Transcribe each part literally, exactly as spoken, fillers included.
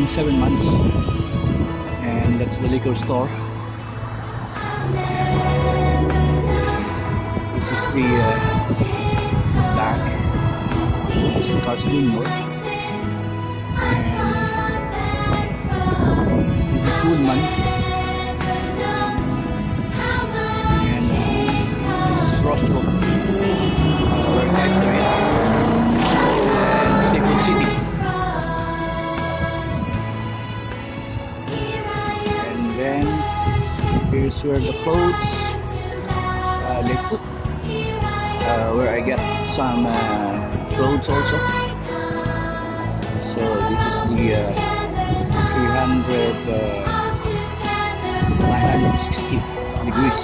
turning seven months, and that's the liquor store. This is the uh, back. This is Carson North, and this is Woodman, and uh, this is Roscoe, where guys are in, and Cebu City. Here's where the clothes uh, they put, uh, where I get some uh, clothes also. So this is the uh, three hundred, uh, nine hundred sixty degrees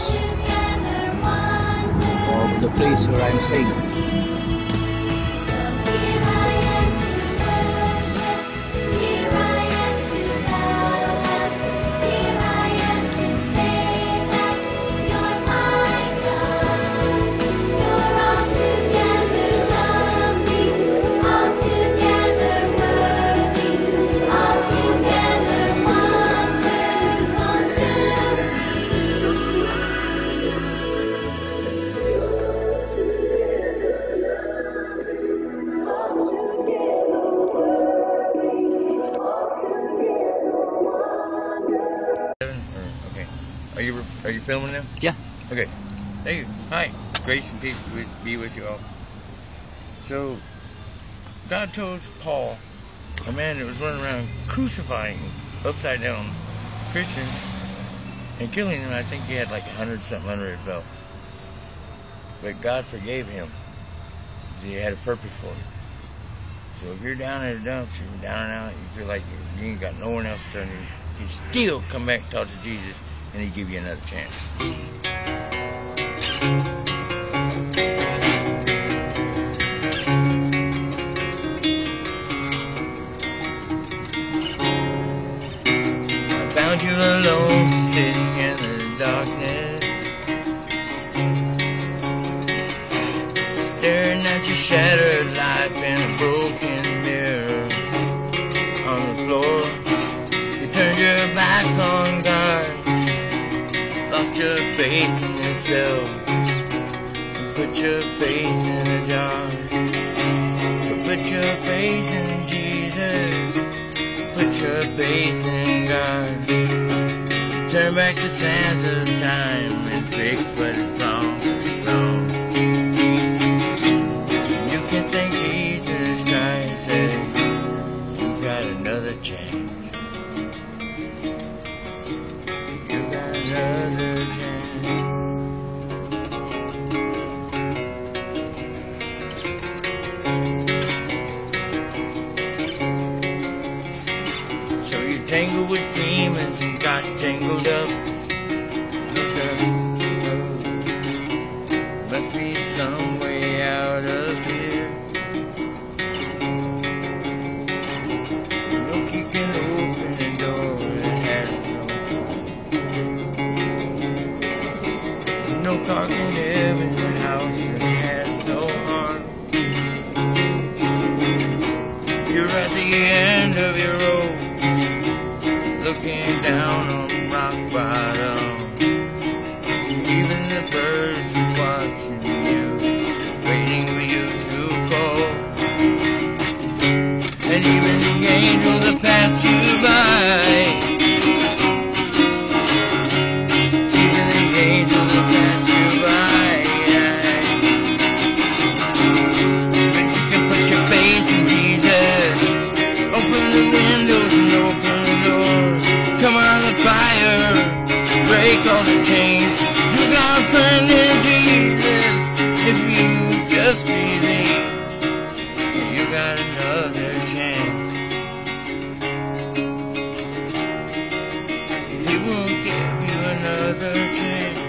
of the place where I'm staying. Are you are you filming now? Yeah. Okay. Thank you. Hi. Grace and peace be with you all. So, God told Paul, a man that was running around crucifying upside down Christians and killing them. I think he had like a hundred something under his belt. But God forgave him because he had a purpose for it. So if you're down in the dumps, you're down and out, you feel like you ain't got no one else to turn to, you can still come back and talk to Jesus, and He'll give you another chance. I found you alone, sitting in the darkness, staring at your shattered life in a broken mirror on the floor. You turned your back on God, lost your faith in yourself, and put your faith in a jar. So put your faith in Jesus, put your faith in God. Turn back the sands of time and fix what is wrong, wrong. You can thank Jesus Christ that you got another chance. You got another chance. So you tangled with demons and got tangled up. Look up, must be some way out of here. Look, you can open the door that has no no car can live in the house that has no heart. You're at the end of your road, looking down on rock bottom. Even the birds are watching you, waiting for you to call. And even the angels that pass you by, even the angels that pass you by. But you can put your faith in Jesus. Open the windows and open the doors. Come on the fire, break all the chains. You got a friend in Jesus. If you just believe, you got another chance. He will give you another chance.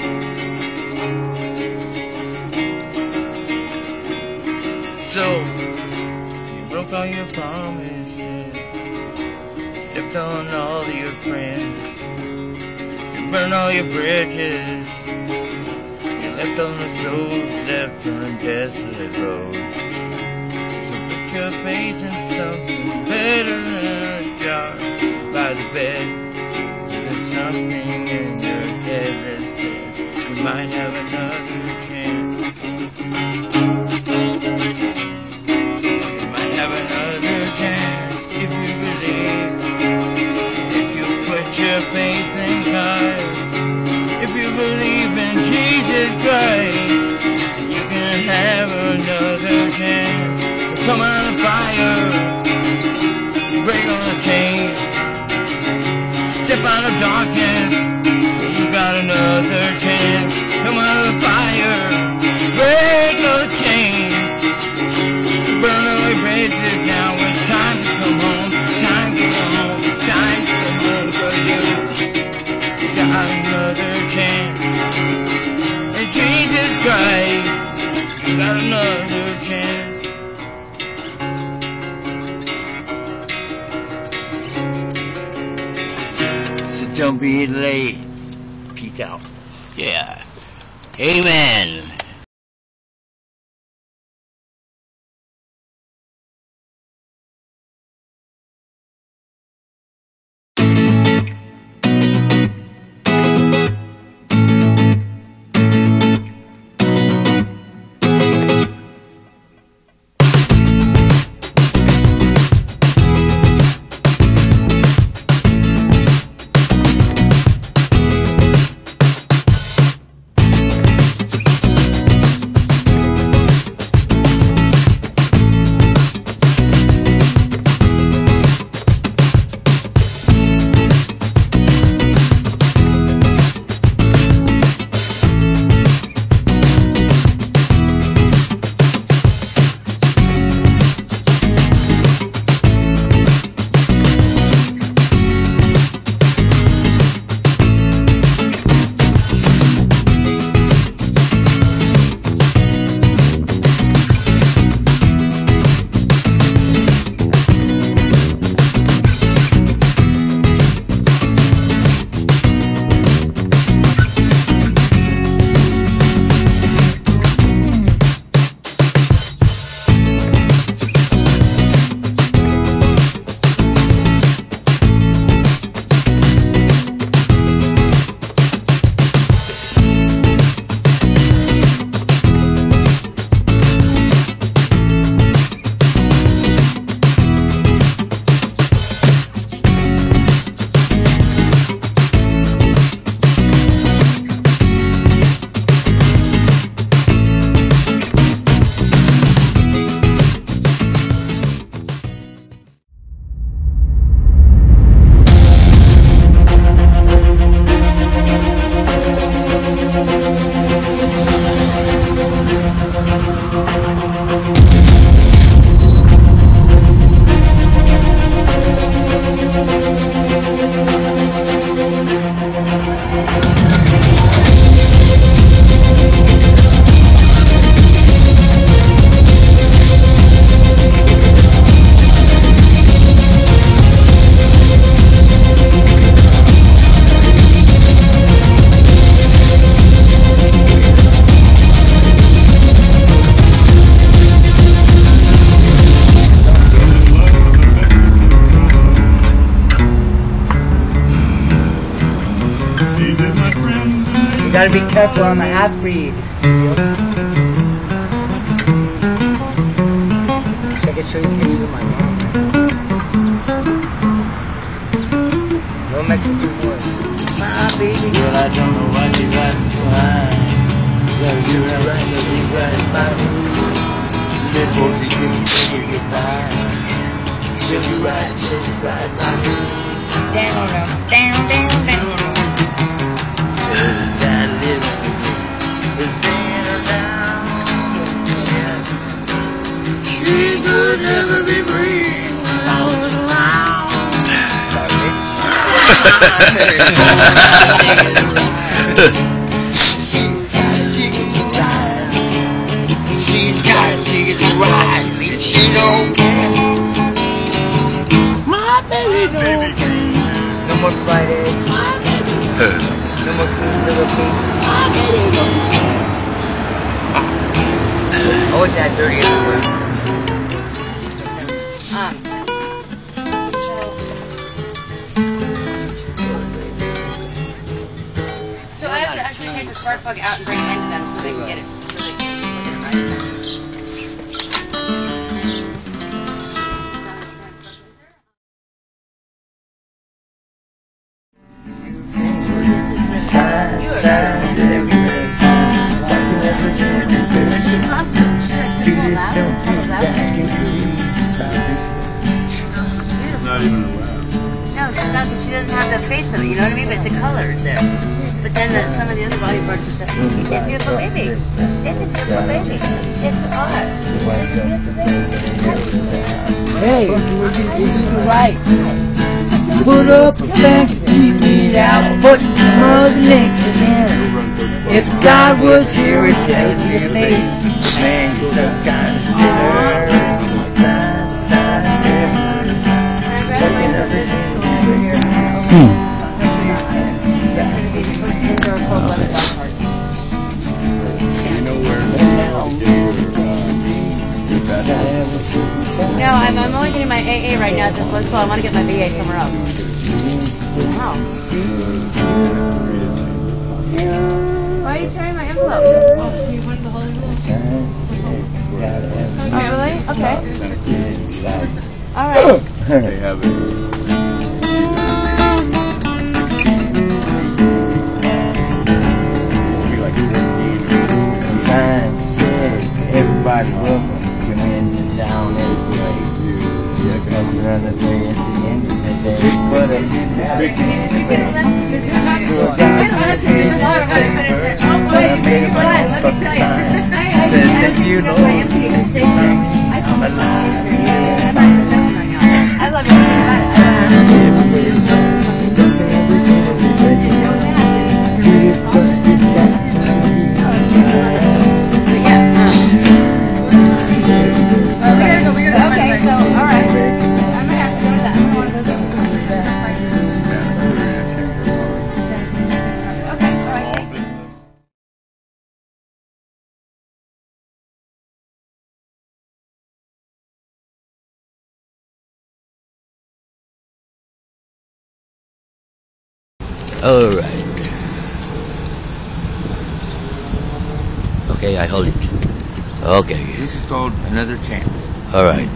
So, you broke all your promises, stepped on all your friends, you burned all your bridges, you left on the souls left on desolate roads. So put your faith in something better than a jar by the bed. There's something in your head that says you might have another chance. You might have another chance if you believe. If you put your faith in God. If you believe in Jesus Christ, you can have another chance. So come on fire, break on the chain, step out of darkness, you got another chance. Come on fire, break those chains, burn away bridges. Now it's time to come home, time to come home, time to come home for you. You got another chance. In Jesus Christ, you got another chance. So don't be late. Peace out. Yeah. Amen. Gotta be careful on the ad read. So I can show you things with my mom. No Mexican boy. My baby girl, I don't know why she riding so high. Gotta shoot her right, but she riding by me. Before she gets to goodbye. She'll be riding, she'll be riding by me. Down, down, down, down. She could never be free when I was around. She's got a ticket to ride. She's got a ticket to ride. She don't care. My baby don't care. No more fried eggs. No more food pillowcases. My baby don't care. Always had dirty underwear. Um, so spark plug out and bring it into them so they can get it. So they can look at it right. Not even allowed. No, she's not. She doesn't have the face of it. You know what I mean? But the color is there. But then the, some of the other body parts are stuff. It's a beautiful baby. It's a beautiful baby. It's art. Hey, you're right. Put up a fence, keep it out, put Mother Nature in. If God was here, it'd take your face. Man, you're some kind of sinner. No, I'm, I'm only getting my A A right now at this one, so I want to get my B A somewhere else. Wow. Why are you tearing my envelope? Oh, you went the Holy Oh, really? Okay. All right. They have it. Everybody's welcome. Come in and down every way. Yeah, come another day at the end of the day. But I didn't have it. So I got to it. Said that you know I'm alive. I love All right. Okay, I hold it. Okay. This is called Another Chance. All right.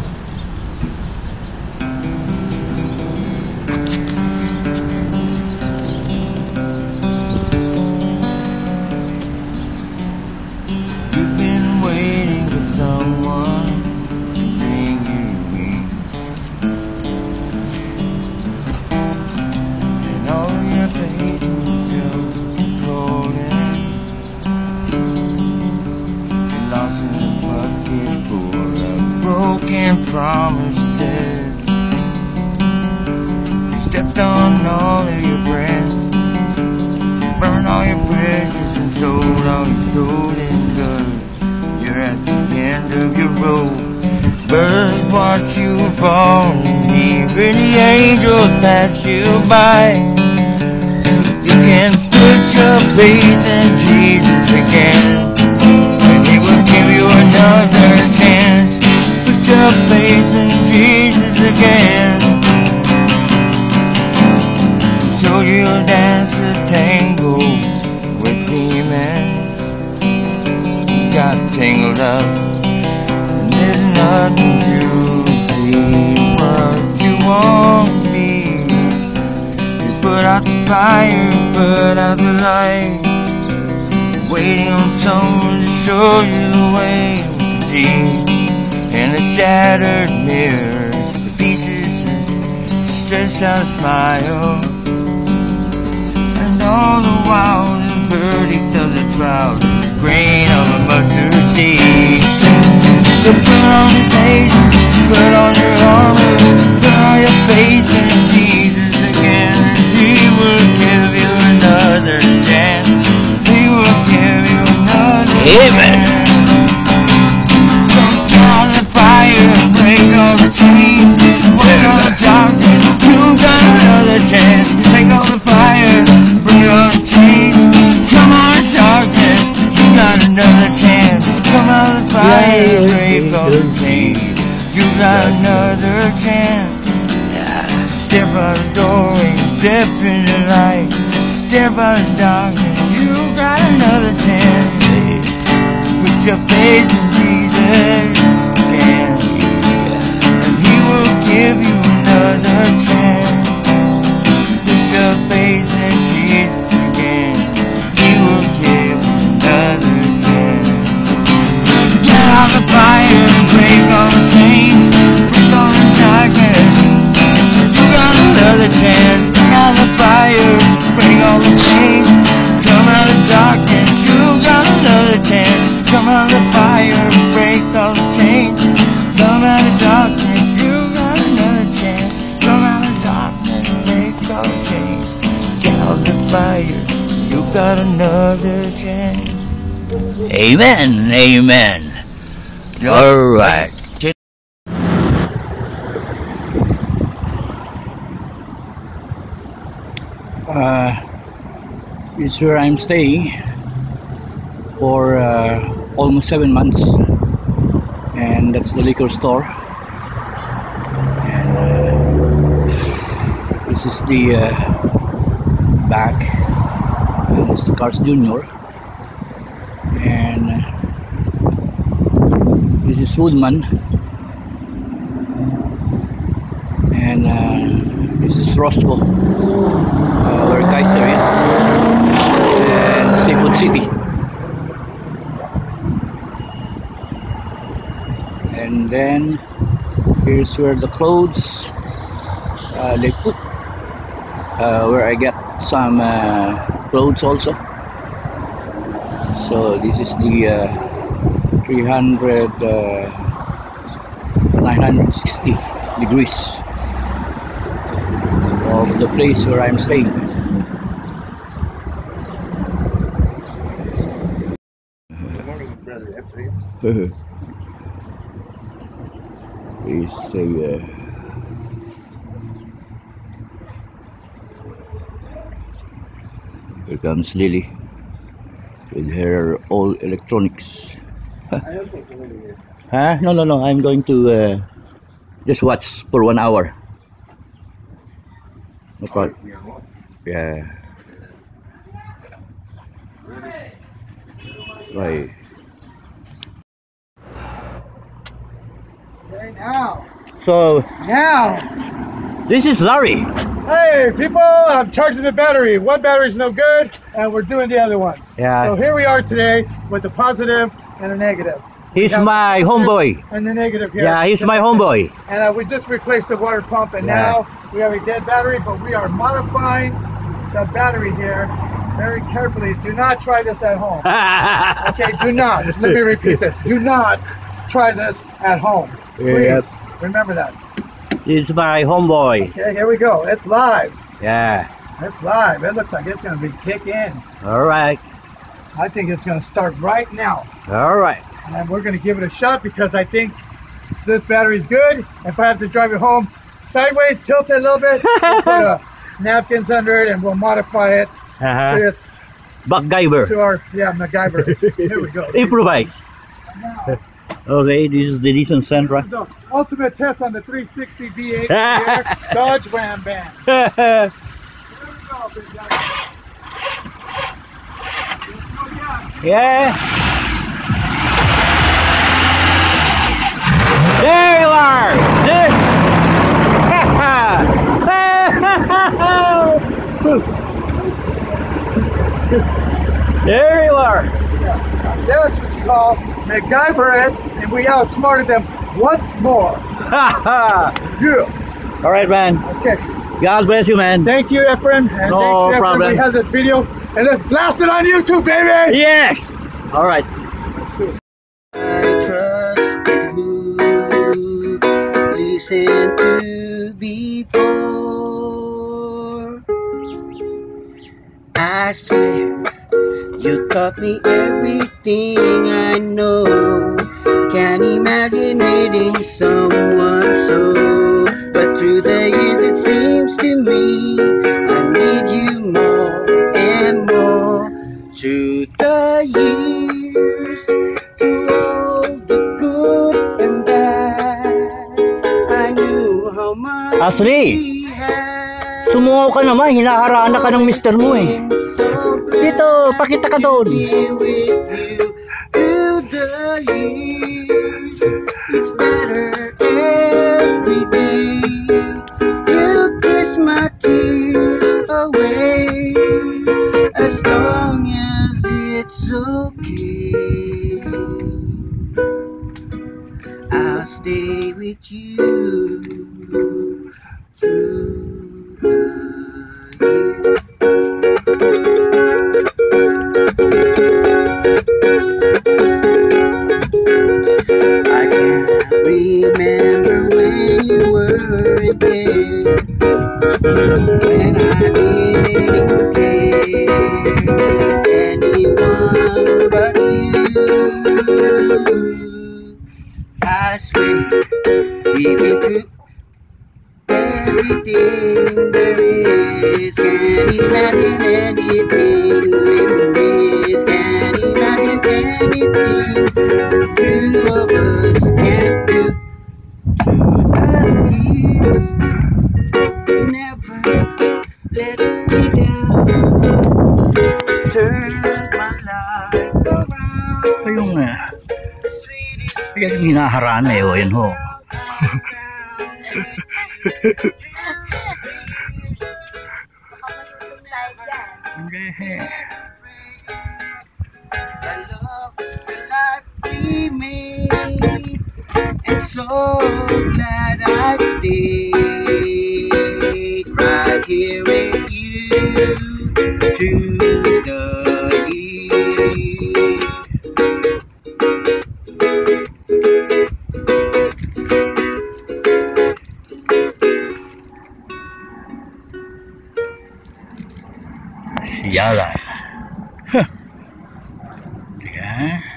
You've been waiting for someone to bring you in, and all your patience self-controlling. You're lost in a bucket full of broken promises. You stepped on all of your friends, burned all your bridges and sold all your stolen goods. You're at the end of your road. Birds watch you fall and even the angels pass you by. You can put your faith in Jesus again, and He will give you another chance. Put your faith in Jesus again. So you'll dance a tango with demons. You got tangled up, and there's nothing to see but you won't be. You put out the fire, put out the light, waiting on someone to show you the way. Deep in the shattered mirror, the pieces stress out a smile. All the while, the verdict of the trial is a grain of a mustard seed. So put on your face, put on your armor, put on your faith in Jesus again. He will give you another chance. He will give you another chance. Put on the fire, break all the chains, break all the darkness. You got another chance. Break all the fire, break all the chains. Come on, darkness, you got another chance. Come on, the fire, break all the chains. You got another chance. Step out the doorway, step in the light, step out of darkness. You got another chance. Put your faith in Jesus again, and He will give you another chance. Put your faith in Jesus again, He will give you another chance. Get out the fire and break all the chains, break all the darkness. You got another chance. Come out of the fire, break all the chains. Come out of darkness. You got another chance. Come out of the fire, break all the chains. Come out of darkness. You got another chance. Come out of darkness, break all the chains. Get out of the fire. You got another chance. Amen. Amen. All right. Uh, it's where I'm staying for uh, almost seven months, and that's the liquor store. And uh, this is the uh, back. And it's the Cars Junior, and uh, this is Woodman, and uh, this is Roscoe. Uh, where Kaiser is, and Seafood City, and then here's where the clothes uh, they put, uh, where I get some uh, clothes also. So this is the uh, three hundred, uh, nine hundred sixty degrees of the place where I'm staying. Good morning, brother. It's a uh, here comes Lily with her old electronics. Huh? No, no, no. I'm going to uh, just watch for one hour. No problem. Yeah. Right. Okay, now. So Now. this is Larry. Hey, people, I'm charging the battery. One battery's no good, and we're doing the other one. Yeah. So here we are today with the positive and a negative. He's We have my the positive homeboy. And the negative here. Yeah, he's my homeboy. And uh, we just replaced the water pump, and Yeah. now we have a dead battery, but we are modifying the battery here very carefully. Do not try this at home. Okay, do not. Let me repeat this. Do not try this at home. Please, Yes. remember that. He's my homeboy. Okay, here we go. It's live. Yeah. It's live. It looks like it's going to be kick in. All right. I think it's going to start right now. All right. And we're going to give it a shot because I think this battery's good. If I have to drive it home sideways, tilt it a little bit, we'll put uh, napkins under it and we'll modify it Uh-huh. to its MacGyver. to our yeah MacGyver. Here we go. Improvise. Now, Okay, this is the Nissan Sentra. the ultimate test on the three sixty V eight here, Dodge Ram Band. Yeah. Here we go, big guy. There you are. There. There you are. That's what you call MacGyver it, and we outsmarted them once more. Yeah. All right, man. Okay. God bless you, man. Thank you, Efren. And No thanks, Efren. problem. We have this video, and let's blast it on YouTube, baby! Yes. All right. I trusted who listened to before. I swear you taught me everything I know. Can't imagine meeting someone so. But through the years it seems to me I need you more and more. Through the years, through all the good and bad, I knew how much Ashley. we had. Sumungaw ka naman, hinaharana ka ng mister mo eh. Dito, pakita ka doon. It's better every day. You kiss my tears away, as long as it's okay. I'll stay with you through the years. I can't remember when you were there, when I didn't care anyone but you. I swear we've been through everything there is. Can't imagine anything memories. Can't imagine anything two of us can't do. Through the years, you never let me down. Turn my life around. Ayun nga. Kaya yung hinaharana eh, o yan ho. I love the life we made, and so glad I've stayed right here with you through the years. Siyalan. Huh. Teka.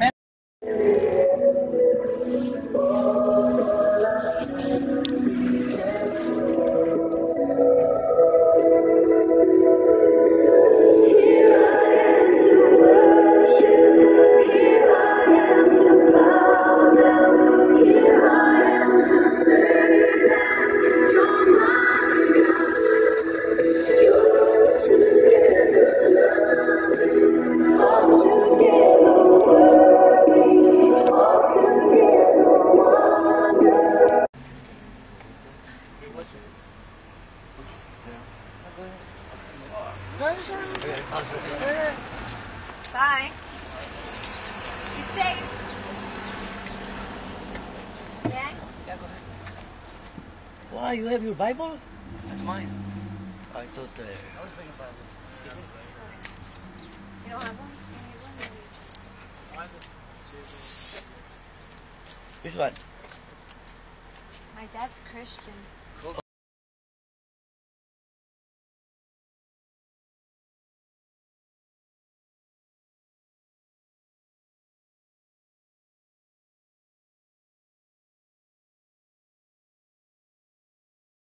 Bye. She stays. Yeah? Why, you have your Bible? That's mine. I thought uh, I was bringing a Bible. Excuse me. You don't have one? Which one? My dad's Christian.